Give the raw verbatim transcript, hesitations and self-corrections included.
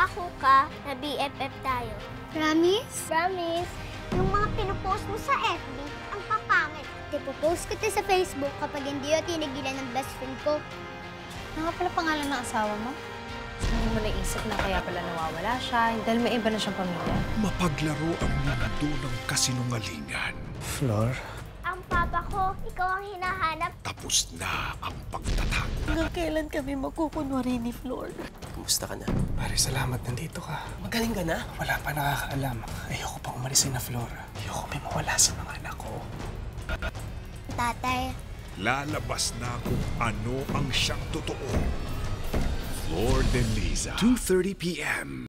Pangako ka na B F F tayo. Promise? Promise. Yung mga pinupost mo sa F B, ang papangit. Ipopost ko ito sa Facebook kapag hindi yun tinigilan ng best friend ko. Ano nga pala pangalan ng asawa mo? Hindi mo naisip na kaya pala nawawala siya dahil may iba na siyang pamilya. Mapaglaro ang mundo ng kasinungalingan. Flor? Ang papa ko, ikaw ang hinahanap. Tapos na ang pagtatago. Hanggang kailan kami magkukunwari ni Flor? Kumusta ka na? Pare, salamat nandito ka. Magaling ka na? Wala pa nakakaalam. Ayoko pa umalisin na Flor. Ayoko may mawala sa mga anak ko. Tatay, Lalabas na kung ano ang siyang totoo. Flor de Liza, two thirty p m